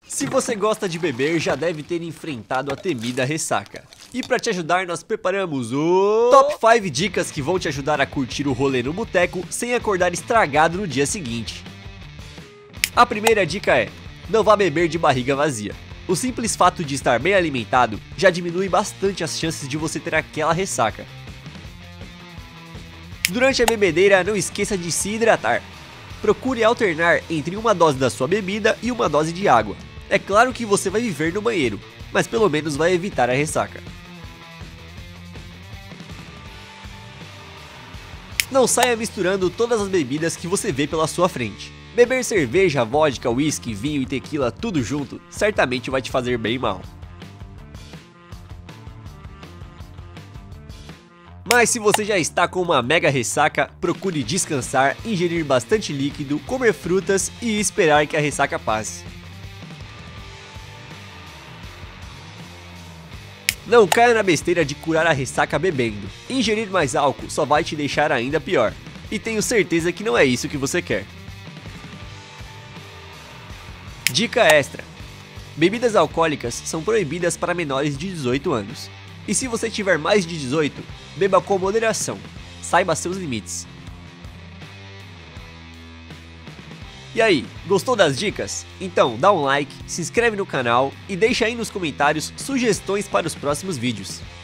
Se você gosta de beber, já deve ter enfrentado a temida ressaca. E para te ajudar, nós preparamos o Top 5 dicas que vão te ajudar a curtir o rolê no boteco sem acordar estragado no dia seguinte. A primeira dica é: não vá beber de barriga vazia. O simples fato de estar bem alimentado já diminui bastante as chances de você ter aquela ressaca. Durante a bebedeira, não esqueça de se hidratar. Procure alternar entre uma dose da sua bebida e uma dose de água. É claro que você vai viver no banheiro, mas pelo menos vai evitar a ressaca. Não saia misturando todas as bebidas que você vê pela sua frente. Beber cerveja, vodka, whisky, vinho e tequila tudo junto certamente vai te fazer bem mal. Mas se você já está com uma mega ressaca, procure descansar, ingerir bastante líquido, comer frutas e esperar que a ressaca passe. Não caia na besteira de curar a ressaca bebendo. Ingerir mais álcool só vai te deixar ainda pior. E tenho certeza que não é isso que você quer. Dica extra: bebidas alcoólicas são proibidas para menores de 18 anos. E se você tiver mais de 18, beba com moderação. Saiba seus limites. E aí, gostou das dicas? Então dá um like, se inscreve no canal e deixa aí nos comentários sugestões para os próximos vídeos.